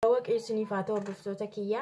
Waaqessinii faata hordoftoota kiyya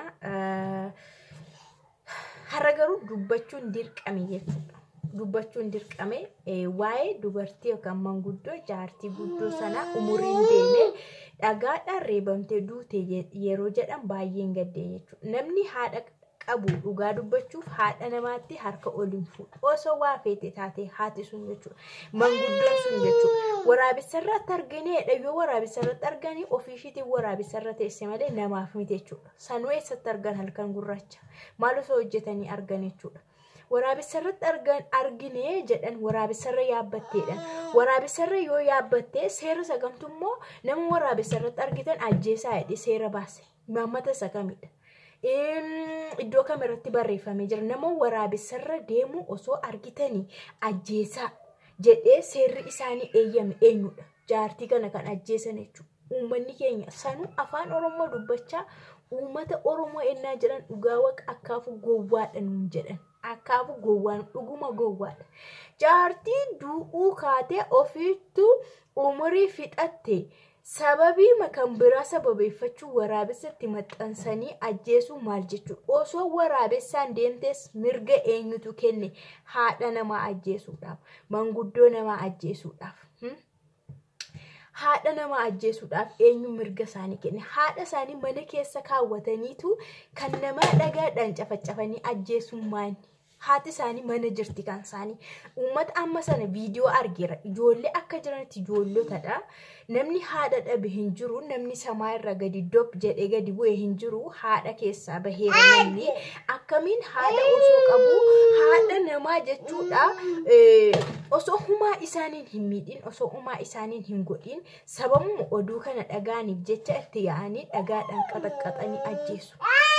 har'a garuu dubbachuun dirqame jechuudha. Dubbachuun dirqame waa'ee dubartii yookaan manguddoo jaartii guddoo sana umuriin deeme dhagaadhaan reebamtee duute yeroo jedhan baay'een gaddee jechuudha. Namni haadha qabu dhugaa dubbachuuf haadha namaatti harka oliin fuudha. Osoo waa feete taate haati sun jechuudha. Manguddoon sun jechuudha. Waraabessarratti arganeedha yoo waraabessarratti arganii ofiishiitiin waraabessarra teesse malee namaaf miti jechuudha. Sanuu eessatti argan halkan gurraacha. Maal osoo hojjetanii argan jechuudha. Waraabessarratti arginee jedhan waraabessarra yaabbatteedha. Waraabessarra yoo yaabbattee seera sagamtummoo nama waraabessarratti argitan ajjeesaa jedhee seera baase. Maammata isa kamidha. Iddoo kamirratti barreeffamee jira nama waraabessarra deemu osoo argitanii ajjeesaa jedhee seerri isaanii eeyyame eenyudha. Jaartii kana kan ajjeesan jechuudha. Uummanni keenya sanuu afaan Oromoo dubbachaa uummata Oromoo ennaa jedhan dhugaa waqa akkaafu gowwaadha nuun jedhan. Akkaafu gowwaan dhuguma gowwaadha. Jaartii du'uu kaatee ofiittu umurii fixatte sababii makan biraa sababeeffachuu waraabessatti maxxansanii ajjeesuu maal jechuudha. Osoo waraabessaan deemtes mirga eenyutu kenne haadha namaa ajjeesuudhaaf, manguddoo namaa ajjeesuudhaaf. Haadha namaa ajjeesuudhaaf eenyu mirga isaanii kenne? Haadha isaanii mana keessa kaawwataniitu kan namaa dhagaadhaan cafacafanii ajjeesuun maali? Haati isaanii mana jirti kan isaanii. Uummata amma sana viidiyoo argeera. Ijoollee akka jiranitti ijoollotadha. Namni haadha dhabe hin jiru. Namni samaa irra gadi dop jedhee gadi bu'e hin jiru. Haadha keessaa baheera namni. Akkamiin haadha osoo qabu haadha namaa jechuudha. Osoo humaa isaaniin hin miidhin, osoo humaa isaaniin hin godhin, sababuma oduu kana dhagaaniif jecha itti yaa'anii dhagaadhaan qaxaqqaxanii ajjeesu.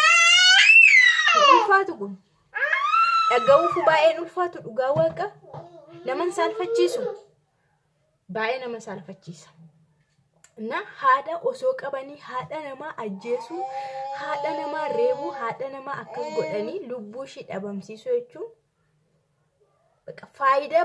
Ulfaatu kun. Dhaga'uuf baay'een ulfaatu dhugaa waaqa naman saalfachiisu baay'ee nama saalfachiisa. Na haadha osoo qabanii haadha namaa ajjeesuu, haadha namaa reebuu, haadha namaa akkas godhanii lubbuu ishii dhabamsiisuu jechuun faayidaa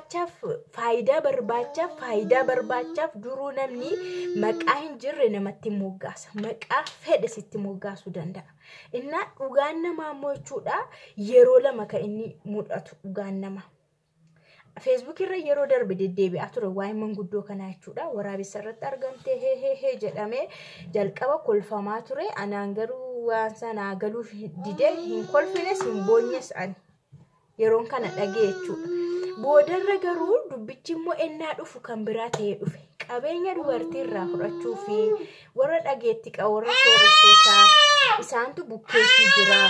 barbaachaaf duruu namni maqaa hin jirre namatti moggaasa. Maqaa fedhe sitti moggaasuu danda'a. Innaa dhugaan namaa mo'achuudha yeroo lama kan inni mul'atu dhugaan namaa. Facebook irra yeroo darbe deddeebi'aa ture waa'ee manguddoo kanaa jechuudha. Waraabessarratti argamtee hee jedhamee jalqaba kolfamaa ture. Anaan garuu waan sanaa galuuf didee hin kolfines hin boonyees ani. Yeroon kana dhagee jechuudha. Boodarra garuu dubbichi immoo ennaa dhufu kan biraa ta'ee dhufe. Qabeenya dubartii irraa fudhachuu fi warra dhageetti warra sooressootaa isaantu bukkeessii jira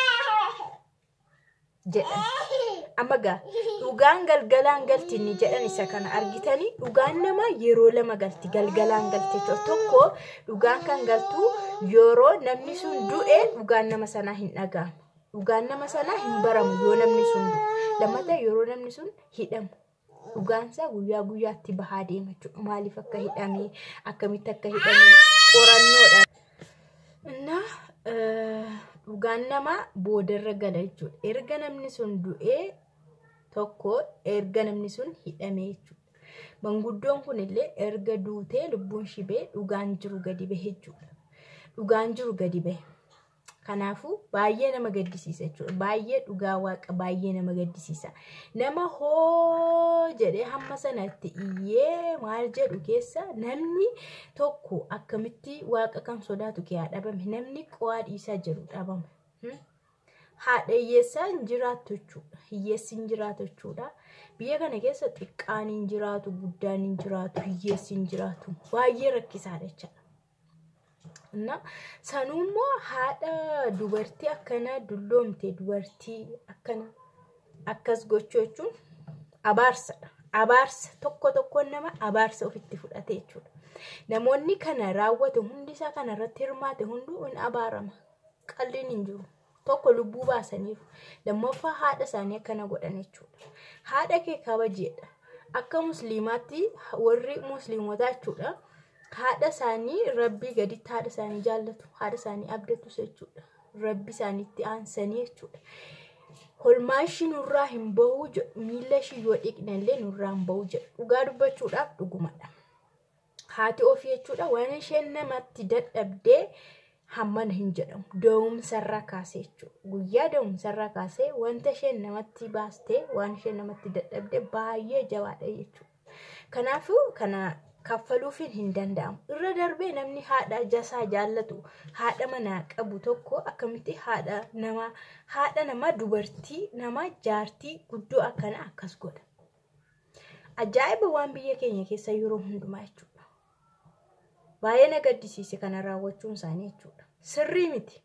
jedhan. Amma gaa dhugaan galgalaan galti ni jedhan isa kana argitanii dhugaan namaa yeroo lama galti galgalaan galti jechuudha. Tokko dhugaan kan galtu yeroo namni sun du'e dhugaan nama sanaa hin dhaga'amu. Dhugaan nama sanaa hin baramu yoo namni sun lammata yeroo namni sun hidhamu. Dhugaan isaa guyyaa guyyaatti bahaa deema jechuudha. Maaliif akka hidhamee akkamitti akka hidhamee qorannoodhaan. Dhugaan namaa boodarra gala jechuudha. Erga namni sun du'ee tokko erga namni sun hidhamee jechuudha. Manguddoon kun illee erga duutee lubbuun shibee dhugaan jiru gadi bahe jechuudha. Dhugaan jiru gadi bahe. Kanaafuu baay'ee nama gaddisiisa jechuudha. Baay'ee dhugaa waaqa baay'ee nama gaddisiisa. Nama hoo jedhee hamma sanatti iyyee maal jedhu keessa namni tokko akkamitti waaqa kan sodaatu kee dhabame. Namni qo'aa dhiisaa jiru dhabame. Haadha hiyyeessaa hin jiraattu jechuudha. Hiyyeessi hin jiraatu jechuudha. Biyya kana keessa xiqqaan hin jiraatu, guddaan hin jiraatu, hiyyeessi hin jiraatu. Baay'ee rakkisaadha jechuudha. Sanummoo haadha dubartii akkana dulloomte dubartii akkana akkas gochuu jechuun abaarsadha. Abaarsa tokko nama abaarsa ofitti fudhate jechuudha. Namoonni kana raawwate hundi isaa kana irratti hirmaate hunduu hin abaarama. Qalliin hin jiru. Tokko lubbuu baasaniiru. Lammaffaa haadha isaanii akkana godhan jechuudha. Haadha kee kabajeedha. Akka musliimaatti warri musliimotaa jechuudha. Haadha isaanii rabbii gaditti haadha isaanii jaallatu. Haadha isaanii abdatu jechuudha. Rabbi isaaniitti aansanii jechuudha. Holmaa ishii nurraa hin bahu jedhu miila ishii yoo dhiqnallee nurraa hin bahu jedhu. Dhugaa dubbachuudhaaf dhugumadha. Haati ofii jechuudha waan isheen namatti dadhabdee hamman hin jedhamu. Da'umsarra kaasee jechuudha. Guyyaa da'umsarra kaasee wanta isheen namatti baastee waan isheen namatti dadhabde baay'ee jabaadha jechuudha. Kanaafuu kana kaffaluufiin hin danda'amu. Irra darbee namni haadha jasaa jaallatu, haadha manaa qabu tokko akkamitti haadha nama dubartii nama jaartii guddoo akkana akkas godha. Ajaa'iba waan biyya keenya keessa yeroo hundumaa jechuudha. Baay'ee na gaddisiise kana raawwachuun isaanii jechuudha. Sirrii miti.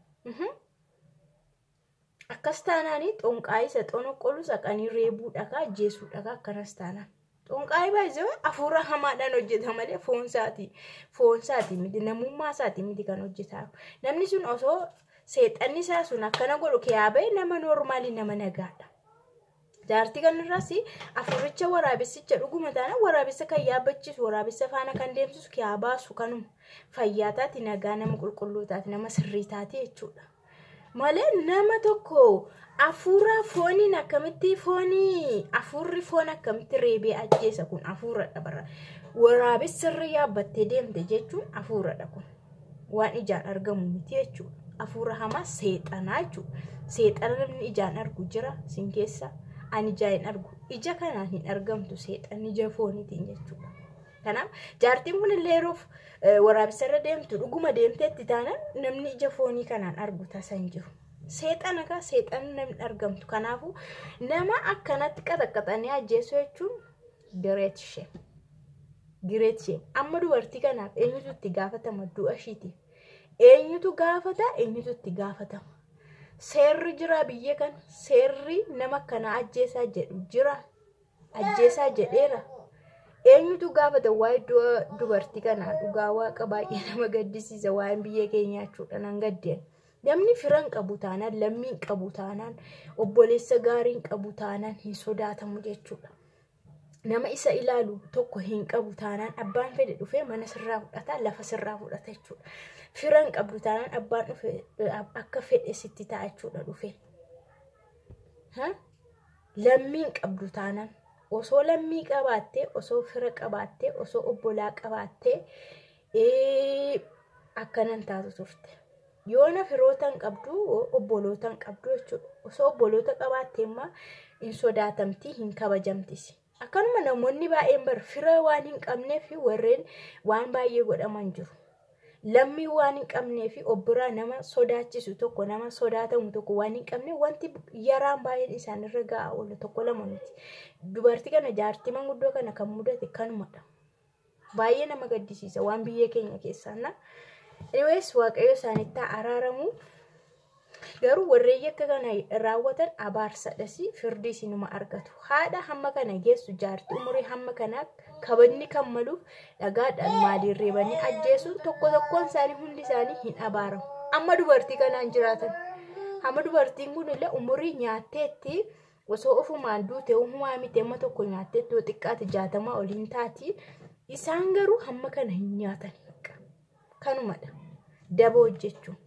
Akkas taanaanii xonqaayii isa xonoqqolu saqanii reebuu dhagaa ajjeesuu dhagaa akkanas taanaan. Xonqaayii baay'ee hafuura hamaadhaan hojjeta malee foon isaati miti namummaa isaati miti kan hojjetaa. Namni sun osoo seexanni isaa sun akkana godhu kiyaabe nama noormaalii nama nagaadha. Jaartii kanarraas afuricha waraabessicha dhuguma taana waraabessa kan yaabbachiisu waraabessa faana kan deemsisu kiyaa baasu kanuma fayyaa taati nagaa nama qulqulluu taati nama sirrii taati jechuudha. Malee nama tokko afuura fooniin akkamitti afurri foon akkamitti reebee ajjeesa kun afuuradha bara. Waraabessa sirrii yaabbattee deemte jechuun afuuradha kun. Waan ijaan argamu miti jechuudha. Afuura hamaa seexanaa jechuudha. Seexana namni ijaan argu jira sin keessa. Ani ijaan argu. Ija kanaan hin argamtu seexan ija fooniitiin jechuudha. Kanaaf jaartiin kun illee yeroof waraabessarra deemtu dhuguma deemteetti taanaan namni ija foonii kanaan argu tasan jiru. Seexana ka seexan namni argamtu. Kanaafuu nama akkanatti qaxaqaxanii ajjeessu jechuun great shame. Amma dubartii kanaaf eenyutu itti gaafatama du'a ishiitiif? Eenyutu gaafata? Eenyutu itti gaafatama? Seerri jira biyya kan seerri nama kana ajjeesaa jedhu jira. Ajjeesaa jedheera. Eenyutu gaafata waa'ee dubartii kanaa? Dhugaa waaqa baay'ee nama gaddisiisa waa'een biyya keenyaa jechuudha nan gaddeen. Namni firan qabu taanaan, lammiin qabu taanaan, obboleessa gaariin qabu taanaan hin sodaatamu jechuudha. Nama isa ilaalu tokko hin qabu taanaan abbaan fedhe dhufee mana sirraa fudhata, lafa sirraa fudhata jechuudha. Firan qabdu taanaan abbaan dhufe akka fedhe sitti ta'a jechuudha dhufe. Lammiin qabdu taanaan osoo lammii qabaattee, osoo fira qabaattee, osoo obbolaa qabaattee akkanan taatu turte. Yoona firootan qabdu, obbolootan qabdu jechuudha. Osoo obboloota qabaattee immoo hin sodaatamti, hin kabajamtis. Akkanuma namoonni baay'een bar fira waan hin qabnee fi warreen waan baay'ee godhaman jiru. Lammii waan hin qabnee fi obbiraa nama sodaachisu tokko, nama sodaatamu tokko waan hin qabne wanti yaraan baay'een isaanirra ga'a oolu tokko lama miti. Dubartii kana jaartii manguddoo kana kan mudate kanumadha. Baay'ee nama gaddisiisa waan biyya keenya keessaa. Anyways waaqayyo isaanitti araaramu. Garuu warreen yakka kana raawwatan abaarsadhasi firdii sinuma argatu. Haadha hamma kana geessu jaartii umurii hamma kana kabajni kan maluuf dhagaadhaan maaliin reebanii ajjeesuun tokkoon isaanii hundi isaanii hin abaaramu. Amma dubartii kanaan jiraatan. Hamma dubartiin kun illee umurii nyaatteetti osoo ofumaan duute ofumaa miti amma tokko nyaatteetti yoo xiqqaate 60 oliin taati. Isaan garuu hamma kana hin nyaatan. Kanumadha. Daba hojjechuun.